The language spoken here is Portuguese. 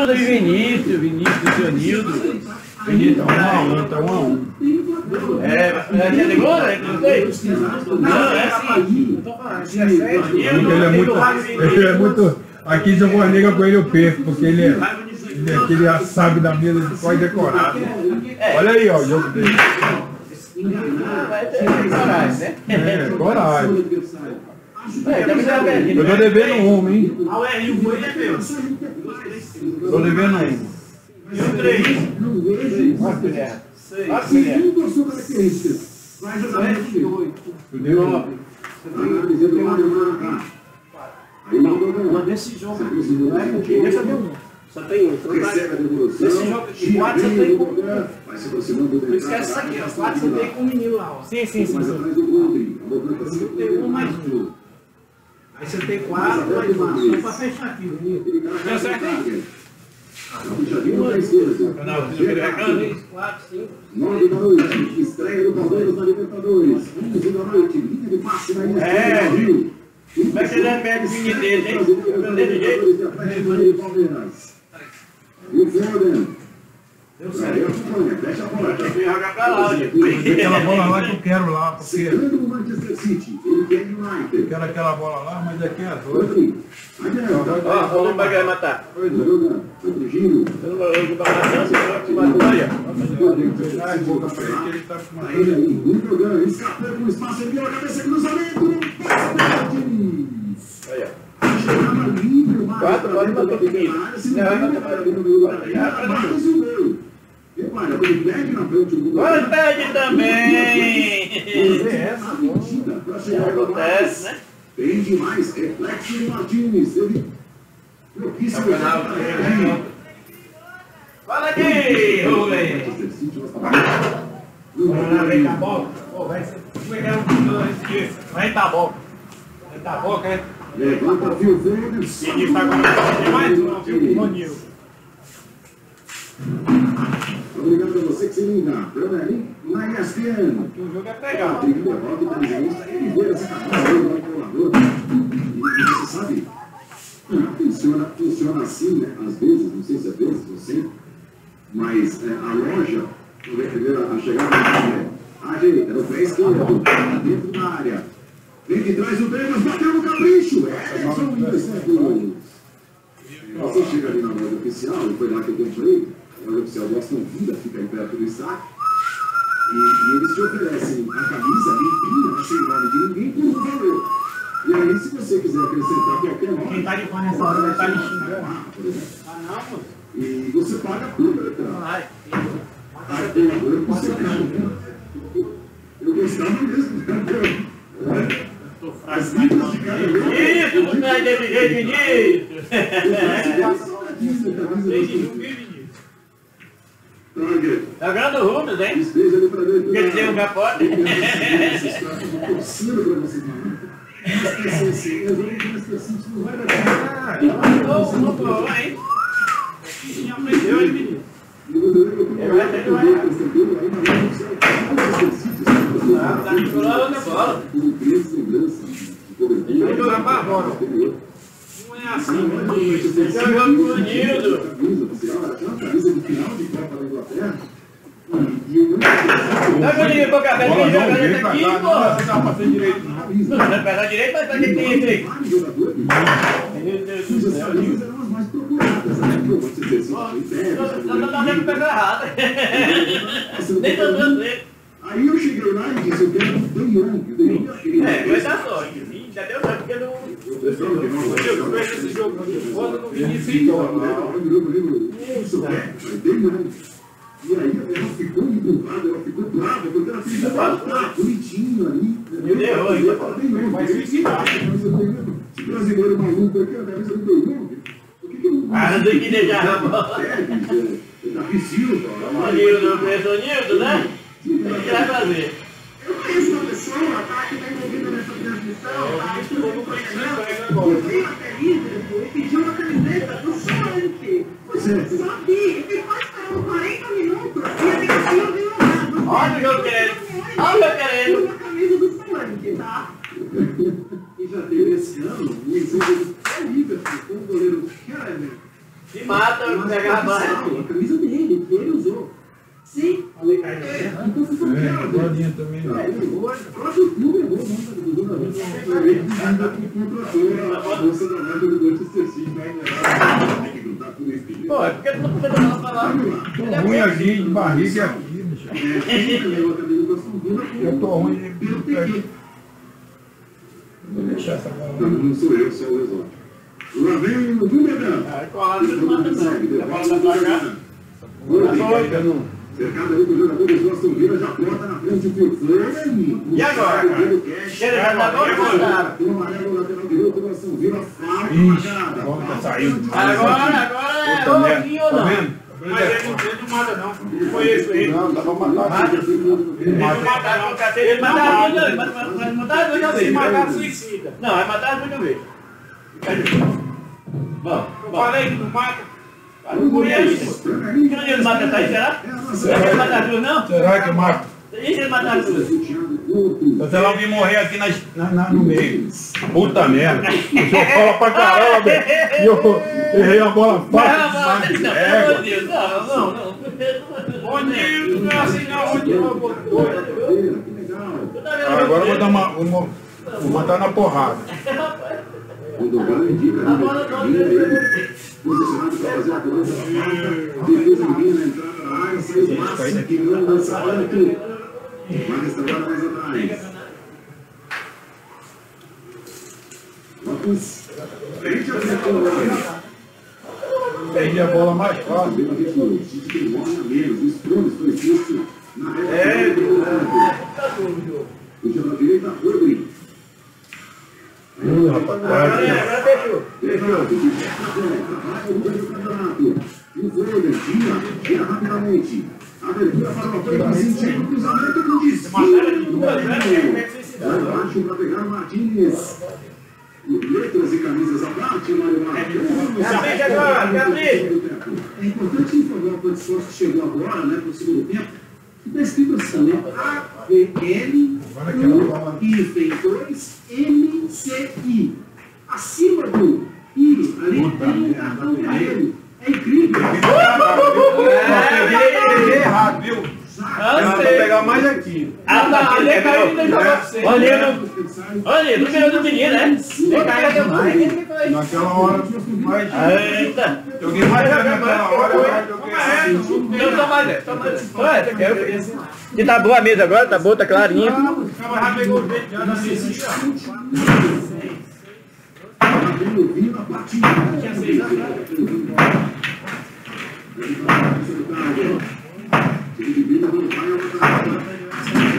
Nildo e Vinícius e Nildo. Vinícius tá 1 a 1. É ligou, né? Não, é assim. Ele é muito. Aqui se eu for nega com ele eu perco, porque ele é aquele sabe da mesa de pode decorado. Olha aí, ó, o jogo dele. Vai ter coragem, né? É, coragem. Eu tô devendo um, hein? Ah, ué, e o boi é meu. Tô devendo um. E o 3? Olha, colher. Segundo a sua característica, vai jogar no 8. Eu devo um. Analisando o Mário Marca. Aí Mas nesse jogo aqui, não é porque deixa eu um. Só tem um. recebe a devolução. Nesse jogo aqui, 4 você tem com. Vai se aproximando do Não esquece isso aqui, ó. 4 você tem com o menino lá, ó. Sim. mais atrás do Rodri. A boca Tem um mais um. Aí você tem 4 mais um. Só pra fechar aqui, menino. Deu certo aí? Puxadinho na esquerda. Não, você não 4, 5. 9 da noite. Estreia do Palmeiras na Libertadores. 11 da noite. Linha de passe na ilha. É, como é que ele pega o vinho dele, hein? Desse jeito. E o Foden. Deu certo. Fecha a bola. Tem que jogar pra lá, gente. Aquela bola lá que eu quero lá, porque Segundo o Manchester City. Ele quer United. eu quero aquela bola lá, mas aqui é as outras. Rodri. Adianta. Ó, o Lomba vai matar. Jogando. Outro giro. Eu não vou matar, você vai com uma olha. Boca pra lá. Aí, um jogando. Escapando com espaço. Ele virou a cabeça. Cruzamento. Olha. Chegava livre. Quatro, pode bater comigo. Não, vai bater Marcos e o meu. Repara, ele perde na frente o gol. Olha, perde também. Essa medida para chegar ao Acontece, né? tem demais. Reflexo do Martins. Ele propício para ele. Fala aqui, Rubem. Vem cá, bola. Vai ser. Vai dar bola. Vai dar bola, né? Levanta Phil Foden. Ele tá com mais um, viu? Obrigado a você que se liga. Pronto, na ESPN. O jogo é pegar. Tem que levar o inteligente. Ele vê essa capacidade do controlador. E você sabe, funciona assim, né? Às vezes, não sei se é vezes ou sempre, mas a loja, a chegada era o pé esquerdo, dentro da área. Vem de trás o Davis, bateu no capricho. Você chega ali na loja oficial, e foi lá que eu comprei. A loja oficial do Aston Villa fica aí perto do saque. E eles te oferecem a camisa limpinha, sem nome de ninguém, por um valor. E aí, se você quiser acrescentar qualquer nome... Quem tá de fone nessa hora vai estar me xingando. por exemplo. Ah, não, pô. E você paga tudo, né? Vai. Eu gostava mesmo, né? Tô As fraco. livros de cada vez. Isso, não é desse jeito, Vinícius. Jogando Rubens, hein? Esteja ali pra ver. Porque ele tem um capote. Torcendo pra você. Eu vou no City, não vai dar certo. Não tô, hein? Já aprendeu, hein, menino? Tá de bola na bola. Ele vai jogar pra bola. Não é assim, mano. Esse é o jogo do Nildo. Camisa de final de Copa da Inglaterra. Tá bonito, pô, cara. Vem jogando esse aqui, pô. Não dá pra ser direito, não. Não vai pegar direito, mas pra que tem esse aí? Meu Deus do céu, Nildo. Eram as mais procuradas, né? Pô, você dizer assim, Não tá dando pegar errado. Nem tô dando ele. aí eu cheguei lá e disse, eu quero um De Jong. Vai dar sorte. Já deu sorte, porque não... Eu conheço esse jogo aqui. Foda no Vinícius e E aí ela ficou empurrada, ela ficou brava, porque ela fez bonitinho ali. Mas suicidado. Esse brasileiro maluco aqui, a camisa do De Jong. Por que eu não... Ah, não tem que deixar a bola. Davi Silva. O Nildo, não conhece o Nildo, né? O que vai fazer? Eu conheço uma pessoa, tá, que está envolvida nessa transmissão, tá, estudou no programa, e veio até mim e pediu uma camiseta do Solanke. Você sabia, ele pode esperar 40 minutos e a negativa veio lá. Olha o jogo querendo. Olha o jogo querendo. Uma camisa do Solanke, tá? E já teve esse ano um exemplo terrível com o goleiro Keller. Se mata, pega a barra. A camisa dele, que ele usou. Sim. Então ficou claro. Gordinha também. O próprio clube é bom, contratou a bolsa da marca do Manchester City. Pô, é porque tu não comeu nada pra lá. Ruim aqui, de barriga aqui, bicho. Eu tô ruim de... Vou deixar essa bola. Não sou eu, sou o exótico. Lá vem o Gumedão. Aí colado não mata não. A bola vai pra cá. Cercado ali com o jogador do Aston Villa, já bota na frente o Phil Foden. E agora, cara? Ele vai dar agora ou não? O amarelo lateral direito do Aston Villa, falta Ixi, marcada. a bola tá saindo. Agora é Puta merda. pouquinho ou Tá não? vendo? Mas ele não mata, não. Não foi esse aí. Não, dá pra matar. Ele não mata, não. Ele matar as duas, vai matar as duas Se vezes. matar, suicida. Não, vai matar as duas vezes. Vamos, Eu vamos. falei que não mata. Por isso. Por que ele mata essa aí, será? Será que ele mata as duas, não? Será que mata? E se ele matar as duas? Você lá vir morrer aqui no meio. Puta merda. O senhor fala pra caramba, velho. E eu errei a bola fácil. Não, pelo amor de Deus, não. Rondinho, não é assim não, Rondinho. Agora eu vou dar vou botar na porrada. Gundogan indica ali na cabine, posicionado para fazer a cobrança da falta. Defesa linha na entrada da área, saiu o Massa, que não lança alto. Vai restaurar mais atrás. Lopes, frente a frente. Perdi a bola mais fácil. O City tem bola a menos. O Stones foi expulso na reta do campo. Puxa na direita, Rodri. Rapaz, Agora fechou. Levante, de perto da bola, trabalha o meio do campeonato. E o Foden tira rapidamente. Abertura para o apoio, sentindo o cruzamento com desvio. Vai baixo para pegar o Martínez. Letras e camisas à parte, Mário Marques. É importante informar para o esforço que chegou agora, né, para o segundo tempo, que está escrito assim, né? AVL I-2MCI. Acima do I, ali tem cartão vermelho. É incrível. peguei errado, viu? Ela vai pegar mais aqui. Olha, no meio do menino, né? Naquela hora, mais. Eita! Joguei mais naquela hora. Não, toma mais. Olha, quero. E tá boa a mesa agora, tá boa, tá clarinha. O cara já pegou o jeito de andar assim, ó. Tinha 6 anos.